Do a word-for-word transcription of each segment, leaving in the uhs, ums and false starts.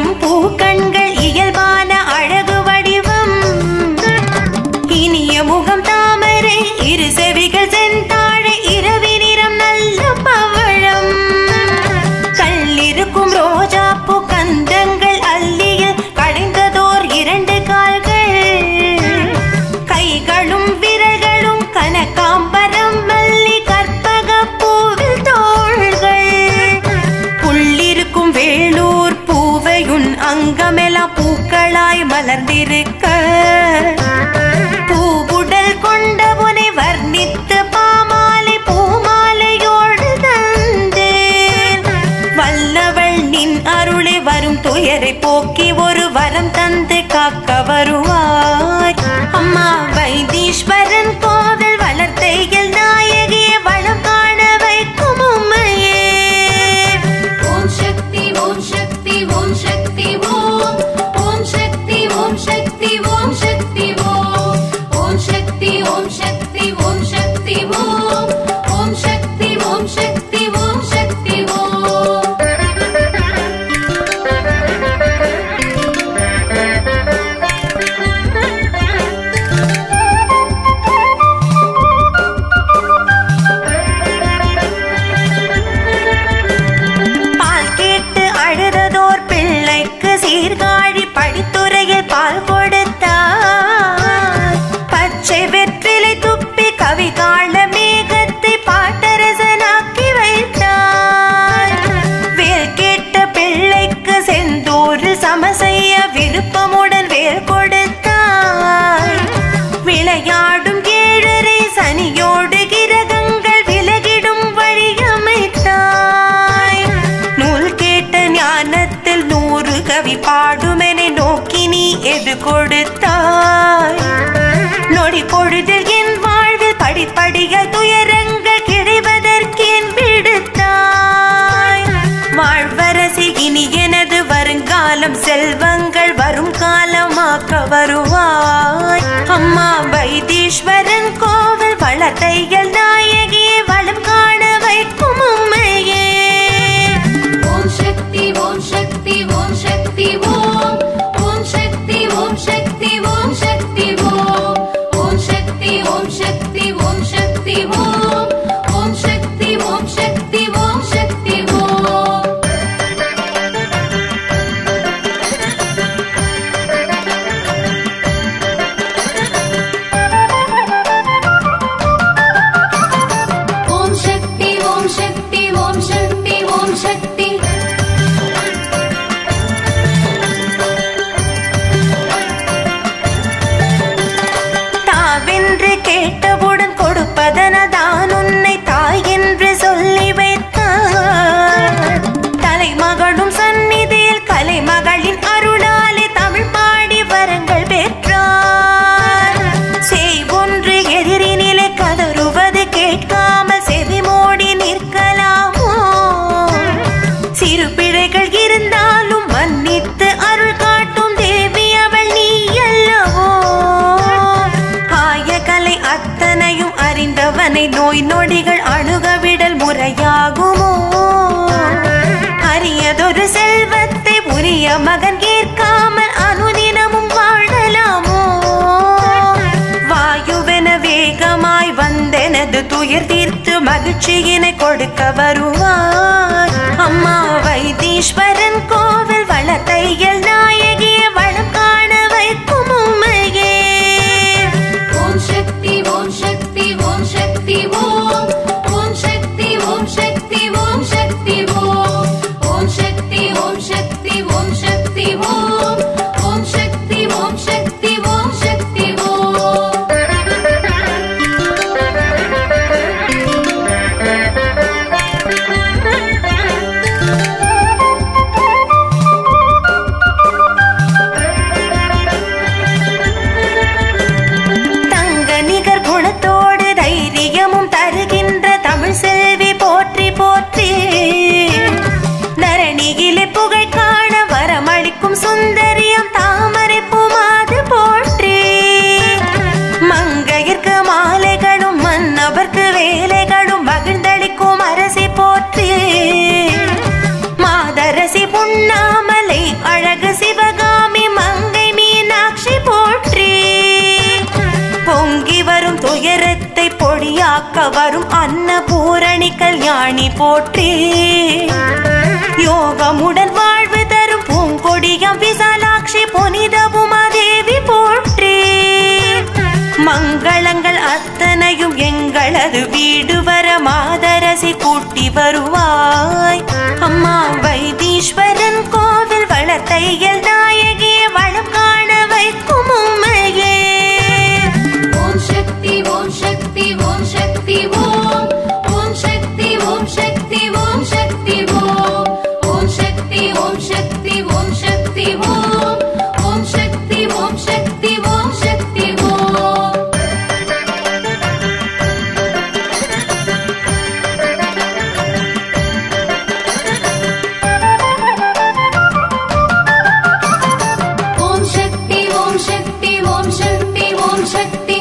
இனிக்கும் பூக்கண்கள் இயல்பான அழகு வடிவம் இனிய முகம் தாமரை இரு செவிகள் செந்தாழை இரவி நிறம் நல்ல பவழம் கல்லிருக்கும் ரோஜா பூ கந்தங்கள் அல்லியில் கடைந்ததோர் இரண்டு கால்கள் கைகளும் விரல்களும் கனகாம்பரம் மல்லி கற்பக பூவில் தோள்கள் புள்ளிருக்கும் வேளூர் பூவையுன் அங்கமெல்லாம் பூக்களாய் மலர்ந்திருக்க பூவுடல் கொண்டவனை வர்ணித்து பாமாலை பூமாலையோடு தந்தேன் வல்லவள் நின் அருளை வரும் துயரை போக்கி ஒரு வரம் தந்து காக்க வருவாய் அம்மா வைத்தீஸ்வரன் கோவில் வளர்த்தையில் நாயகிய வளம் காண வைக்கும் உம்மையே ஓம் சக்தி ஓம் சக்தி ஓம் சக்தி ஓம் ஓம் சக்தி ஓம் சக்தி ஓம் சக்தி ஓம் ஓம் சக்தி ஓம் சக்தி ஓம் சக்தி ஓம் ஓம் சக்தி ஓம் சக்தி ஓம் சக்தி ஓம் பால் கேட்டு அழுததோர் பிள்ளைக்கு சீர்காழி படித்துறையில் பால் கொடுத்தார் பச்சை வெற்றிலை துப்பி கவி காண மேகத்தை பாட்டரசனாக்கி வைத்தார் வேல் கேட்ட பிள்ளைக்கு செந்தூரில் சமசெய்ய விருப்பமுடன் வேல் கொடுத்தார் விளையாடும் ஏழரை சனியோடு கிரகங்கள் விலகிடும் வழியமைத்தாய் நூல் கேட்ட ஞானத்தில் நூறு கவி பாடுமெனை நோக்கி நீ எது கொடுத்தாய் நொடி பொழுதில் என் வாழ்வில் படிப்படிய துயரங்கள் கிடைவதற்கேன் விடுத்தாய் வாழ்வரசி இனி எனது வருங்காலம் செல்வங்கள் வரும் காலமாக்க வருவாய் அம்மா வைத்தீஸ்வரன் கோவில் வளர்த்தையில் நாயகியை வளம் காண வைக்கும் உம்மையே ஓம் சக்தி ஓம் சக்தி ஓம் சக்தி ஓம் ஓம் சக்தி ஓம் சக்தி ஓம் சக்தி ஓம் ஓம் சக்தி ஓம் சக்தி ஓம் சக்தி ஓம் ஓம் சக்தி ஓம் சக்தி ஓம் சக்தி ஓம் ஓம் சக்தி ஓம் சக்தி ஓம் சக்தி ஓம் சக்தி தாவென்று கேட்டவுடன் கொடுப்பதனதான் உன்னை தாய் என்று சொல்லி வைத்தார் தலைமகளும் சந்நிதியில் கலைமகளின் அருளாலே தமிழ் பாடி வரங்கள் பெற்றார் செய் ஒன்று எதிரினிலே கதறுவது கேட்காமல் செவி மூடி நிற்கலாமோ சிறு பிழைகள் இருந்தாலும் மன்னித்து அருள் காட்டும் தேவி அவள் நீ அல்லவோ ஆய கலை அத்தனையும் அறிந்தவனை நோய் நொடிகள் அணுகவிடல் முறையாகுமோ அரியதொரு செல்வத்தை உரிய மகன் கேட்காமல் அனுதினமும் வாழலாமோ வாயுவென வேகமாய் வந்தெனது துயர் தீர்த்து மகிழ்ச்சியினை கொடுக்க வருவார் அம்மா வைத்தீஸ்வரன் கோவில் வளர்த்தையில் நாயகிய வளம் காண வைக்கும் உம்மையே ஓம் சக்தி ஓம் சக்தி ஓம் சக்தி ஓம் ஓம் சக்தி ஓம் சக்தி ஓம் சக்தி ஓம் ஓம் சக்தி ஓம் சக்தி ஓம் சக்தி ஓம் ஓம் சக்தி ஓம் சக்தி ஓம் சக்தி ஓம் அன்னத்தை பொடியாக்க வரும் அன்னபூரணி கல்யாணி போற்றி. யோகமுடன் வாழ்வு தரும் பூங்கொடியம் விசாலாட்சி புனித உமாதேவி போற்றி. மங்களங்கள் அத்தனையும் எங்களது வீடு வர மாதரசி கூட்டி வருவாய். அம்மா வைத்தீஸ்வரன் கோவில் வளத்தையல் நாயகிய வளம் காண வைக்கும் உம்மையே. ஓம் சக்தி ஓம் சக்தி ஓம் சக்தி ஓம். ஓம் சக்தி ஓம் சக்தி ஓம் சக்தி ஓம். ஓம் சக்தி ஓம் சக்தி ஓம் சக்தி ஓம். ஓம் சக்தி ஓம் சக்தி ஓம் சக்தி ஓம். ஓம் சக்தி ஓம் சக்தி ஓம் சக்தி ஓம் சக்தி.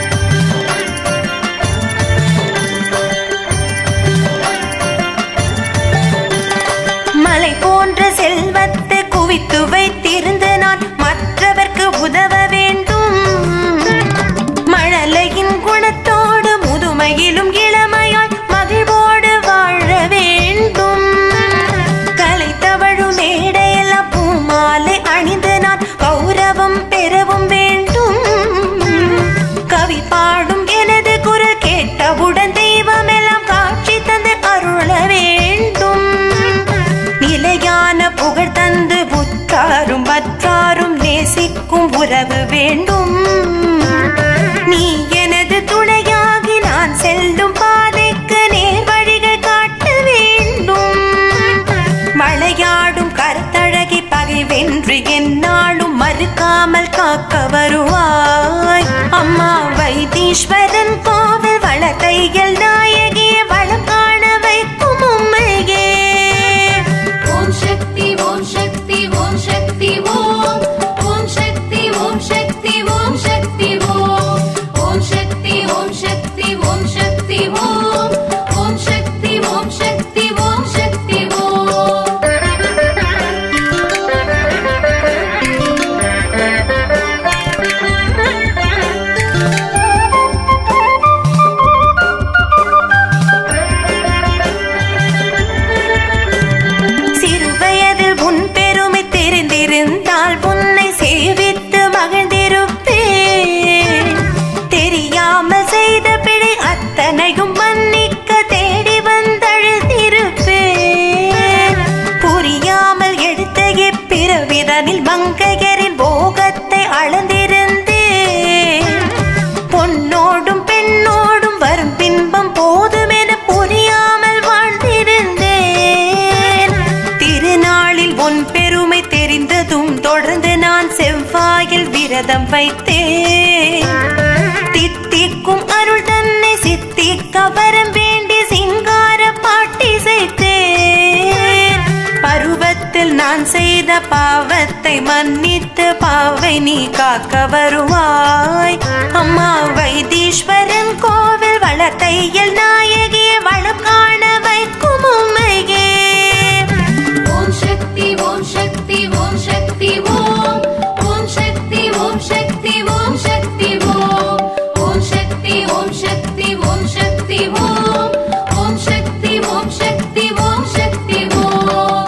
மலை போன்ற செல்வத்தை குவித்து வைத்திருந்த நான் மற்றவர்க்கு உதவ வேண்டும். மழலையின் குணத்தோடு முதுமையிலும் இளமையாய் மகிழ்வோடு வாழ வேண்டும். கலை தவழும் மேடையெல்லாம் பூமாலை அணிந்து நான் கௌரவம் பெறவும் வேண்டும். கவி பாடும் எனது குரல் கேட்டவுடன் தெய்வம் எல்லாம் காட்சி தந்து அருள வேண்டும். நிலையான புகழ் தந்து புத்தாரும் பற்றாரும் நேசிக்கும் உறவு வேண்டும். நீ எனது துணையாகி நான் செல்லும் பாதைக்கு நேர் வழிகள் காட்ட வேண்டும். மழையாடும் கருத்தழகி பகை வென்று எந்நாளும் மறுக்காமல் காக்க வருவாய். அம்மா வைத்தீஸ்வரன் கோவில் வளத்தையல் நாயகிய வளம் காண வைக்கும் உம்மையே. ஓம் சக்தி ஓம் சக்தி ஓம் சக்தி ஓம். ஓம் சக்தி ஓம் சக்தி ஓம் சக்தி ஓம். ஓம் சக்தி ஓம் சக்தி ஓம் சக்தி ஓம். ஓம் சக்தி ஓம் சக்தி ஓம் சக்தி ஓம். சிறுவயதில் உன் பெருமை தெரிந்திருந்தால் உன்னை சேவித்து மகிழ்ந்திருப்பேன். தெரியாமல் செய்த பிழை அத்தனையும் மன்னிக்க தேடி வந்தழுதிருப்பேன். புரியாமல் எடுத்த இப்பிறவிதனில் மங்கையரின் போகத்தை அளந்திருந்தேன். பொன்னோடும் பெண்ணோடும் வரும் பின்பம் போதுமென புரியாமல் வாழ்ந்திருந்தேன். திருநாளில் உன் பெருமை தெரிந்ததும் தொடர்ந்து நான் செவ்வாயில் விரதம் வைத்தேன். தித்திக்கும் அருள் தன்னை சித்திக்க வரம் வேண்டி சிங்கார பாட்டி செய்தேன். பருவத்தில் நான் செய்த பாவத்தை மன்னித்து பாவை நீ காக்க வருவாய். அம்மா வைத்தீஸ்வரன் கோவில் வளத்தையல் நாயகிய வளம் காண வைக்கும் உம்மையே. ஓம் சக்தி ஓம் சக்தி ஓம் சக்தி ஓம். ஓம் சக்தி ஓம் சக்தி ஓம் சக்தி ஓம். ஓம் சக்தி ஓம் சக்தி ஓம் சக்தி ஓம். ஓம் சக்தி ஓம் சக்தி ஓம் சக்தி ஓம்.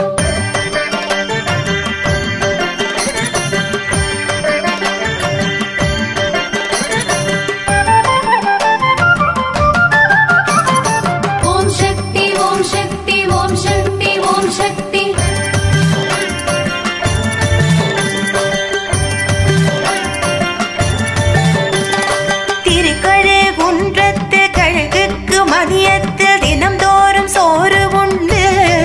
ஓம் சக்தி ஓம் சக்தி ஓம் சக்தி ஓம் சக்தி. திருக்கழுகுன்றத்து கழுகுக்கு மதியத்தில் தினம்தோறும் சோறு உண்டு.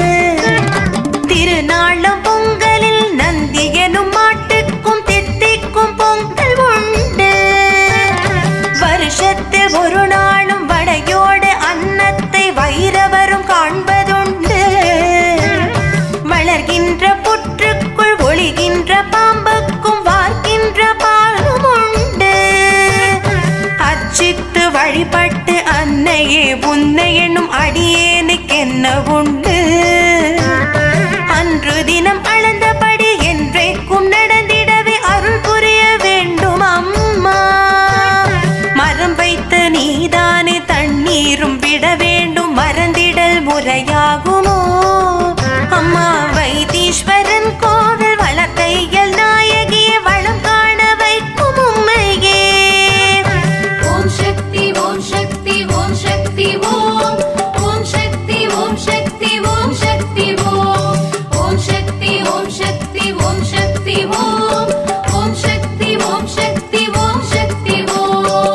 திருநாளம் பொங்கலில் நந்தி எனும் மாட்டுக்கும் தித்திக்கும் பொங்கல் உண்டு. வருஷத்தில் ஒரு நாளும் வடையோடு அன்னத்தை வைரவரும் காண்பதுண்டு. வளர்கின்ற புற்றுக்குள் ஒளிகின்ற பாம்புக்கும் வார்க்கின்ற பாலும் உண்டு. அர்ச்சித்து வழிபட்டு அன்னையே உன்னை எனும் அடியேனுக்கென்ன உண்டு. அன்று தினம் அளந்தபடி என்றைக்கும் நடந்திடவே அருள் புரிய வேண்டும் அம்மா. மரம் வைத்த நீதானே நீரும் விட வேண்டும் மறந்திடல் முறையாகுமோ அம்மா வைத்தீஸ்வரன் கோவில் வளர்த்தையல் நாயகிய வளம் காண வைக்கும் உம்மையே ஓம் சக்தி ஓம் சக்தி ஓம் சக்தி ஓம் ஓம் சக்தி ஓம் சக்தி ஓம் சக்தி ஓம் ஓம் சக்தி ஓம் சக்தி ஓம் சக்தி ஓம் ஓம் சக்தி ஓம் சக்தி ஓம் சக்தி ஓம்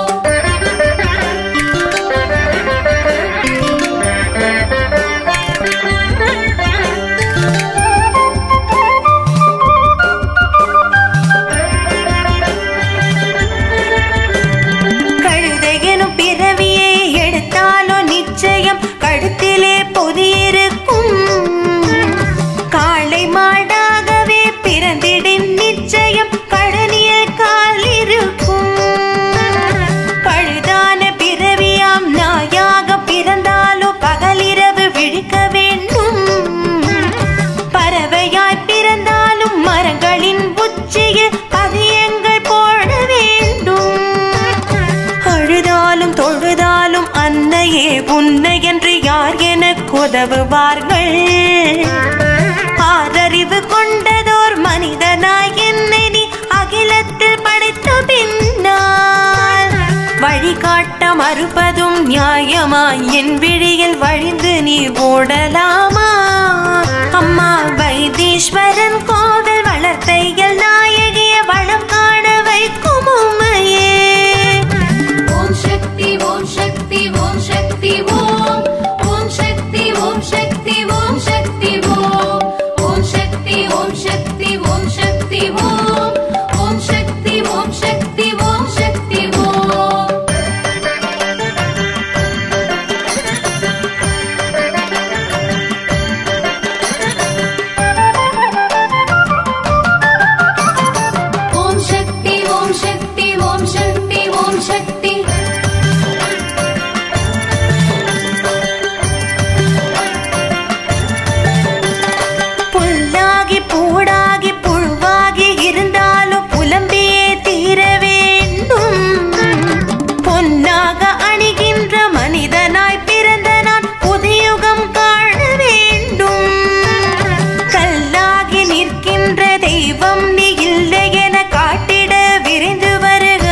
கழுதையனும் பிறவியை எடுத்தாலோ நிச்சயம் கழுத்திலே பொதியிருக்கும் காளை மாடாகவே பிறந்திடின் நிச்சயம் கடனியல் கால் இருக்கும் பழுதான பிறவியாம் நாயாக பிறந்தாலோ பகலிரவு விழிக்க வேண்டும் பறவையாய் பிறந்தாலும் மரங்களின் உச்சியில் பதியங்கள் போட வேண்டும் அழுதாலும் தொழுதாலும் அன்னையே உன்னை என்று யார் எனக்கு உதவுவார்கள் ஆதறிவு கொண்டதோர் மனிதனாய் என்னை நீ அகிலத்தில் படைத்த பின்னால் வழிகாட்ட மறுப்பதும் நியாயமா என் விழியில் வழிந்து நீ ஓடலாமா அம்மா வைத்தீஸ்வரன் கோவில் வளர்த்தையல் நாயகிய வளம் காண வைக்கும் உம்மையே ஓம் சக்தி ஓம் சக்தி ஓம் சக்தி ஓம் ஓம் சக்தி ஓம் சக்தி ஓம் சக்தி ஓம் ஓம் சக்தி ஓம் சக்தி ஓம் சக்தி ஓம் ஓம் சக்தி ஓம் சக்தி ஓம் சக்தி ஓம் ஓம் சக்தி ஓம் சக்தி ஓம் சக்தி ஓம் சக்தி புல்லாகி பூடாகி புழுவாகி இருந்தாலும் புலம்பியே தீர வேண்டும் பொன்னாக அணிகின்ற மனிதனாய் பிறந்த நான் புதியுகம் காண வேண்டும் கல்லாகி நிற்கின்ற தெய்வம் நீ இல்லை என காட்டிட விரைந்து வருக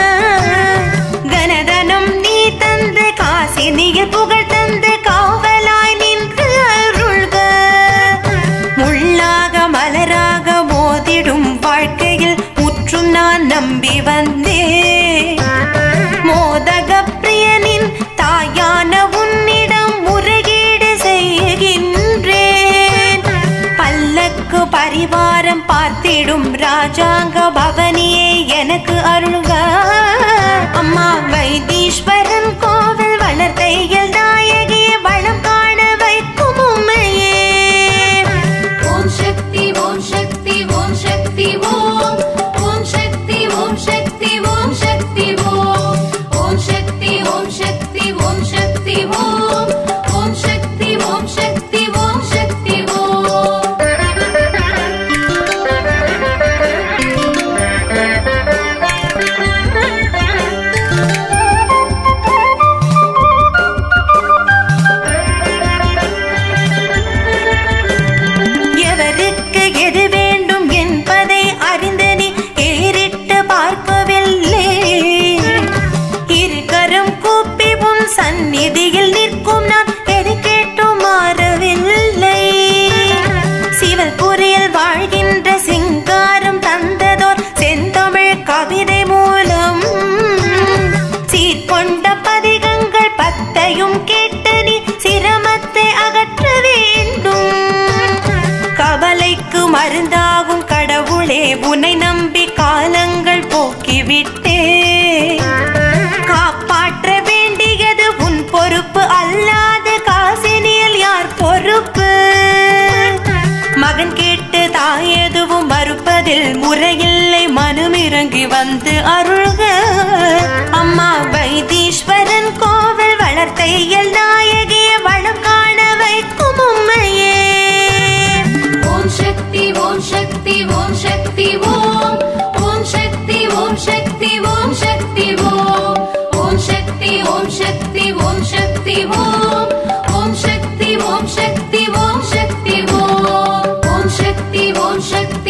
கனதனம் நீ தந்து காசினியில் புகழ் தந்து காவலாய் நின்று அருள்க முள்ளாக மலராக மோதிடும் வாழ்க்கையில் முற்றும் நான் நம்பி வந்தே மோதக பிரியனின் தாயான உன்னிடம் முறைகேடு செய்கின்றேன் பல்லக்கு பரிவாரம் பார்த்திடும் ராஜாங்க பவனியே எனக்கு அருள்க அம்மா வைத்தீஸ்வரன் கோவில் வளர்த்தையல் நாயகிய வளம் காண வைக்கும் உம்மையே ஓம் சக்தி ஓம் சக்தி ஓம் சக்தி ஓம் ஓம் சக்தி ஓம் சக்தி ஓம் சக்தி ஓம் ஓம் சக்தி ஓம் சக்தி ஓம் சக்தி ஓம் ஓம் சக்தி ஓம் சக்தி ஓம் சக்தி ஓம் எவருக்கு எது வேண்டும் என்பதை அறிந்து நீ ஏறிட்டு பார்க்கவில்லை இருக்கரம் கூப்பி உன் சந்நிதியில் நிற்கும் நான் எது கேட்டும் மாறவில்லை சிவல்புரியில் வாழ்கின்ற சிங்காரம் தந்ததோர் செந்தமிழ் கவிதை மூலம் சீர்கொண்ட பதிகங்கள் பத்தையும் கேட்டு நீ சிரமத்தை அகற்ற வேண்டும் கவலைக்கு மருந்தாகும் கடவுளே உன்னை நம்பி காலங்கள் போக்கிவிட்டே காப்பாற்ற வேண்டியது உன் பொறுப்பு அல்லாத காசினியில் யார் பொறுப்பு மகன் கேட்டு தாய் எதுவும் மறுப்பதில் முறையில்லை மனமிறங்கி வந்து அருள்க அம்மா வைத்தீஸ்வரன் கோவில் வளர்த்தையல் நாயகிய வளம் காண வைக்கும் உம்மையே ஓம் சக்தி ஓம் சக்தி ஓம் சக்தி ஓம் ஓம் சக்தி ஓம் சக்தி ஓம் சக்தி ஓம் ஓம் சக்தி ஓம் சக்தி ஓம் சக்தி शक्ति